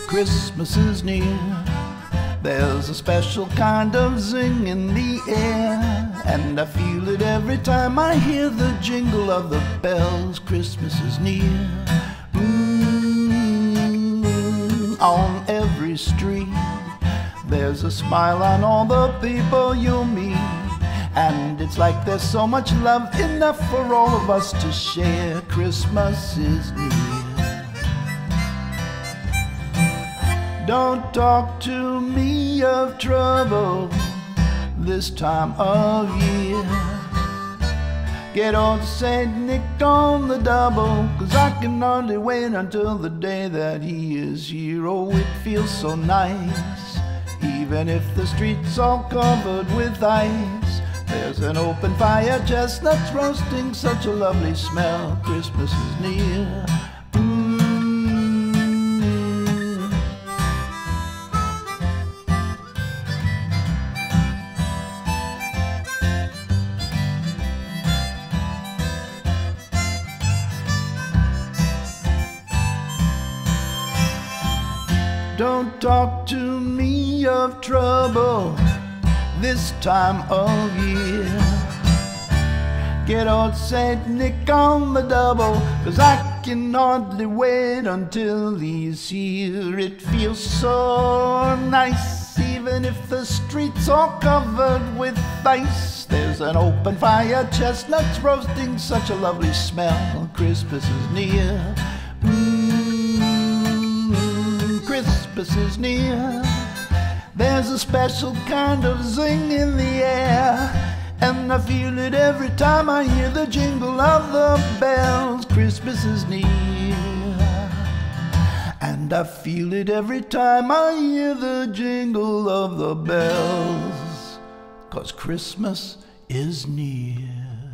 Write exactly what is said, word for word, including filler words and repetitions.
Christmas is near. There's a special kind of zing in the air, and I feel it every time I hear the jingle of the bells. Christmas is near. Mm, on every street there's a smile on all the people you'll meet, and it's like there's so much love, enough for all of us to share. Christmas is near. Don't talk to me of trouble this time of year. Get old Saint Nick on the double, 'cause I can hardly wait until the day that he is here. Oh, it feels so nice, even if the street's all covered with ice. There's an open fire, chestnuts roasting, such a lovely smell. Christmas is near. Don't talk to me of trouble this time of year. Get old Saint Nick on the double, 'cause I can hardly wait until he's here. It feels so nice, even if the street's all covered with ice. There's an open fire, chestnuts roasting, such a lovely smell. Christmas is near. Christmas is near. There's a special kind of zing in the air, and I feel it every time I hear the jingle of the bells. Christmas is near. And I feel it every time I hear the jingle of the bells, 'cause Christmas is near.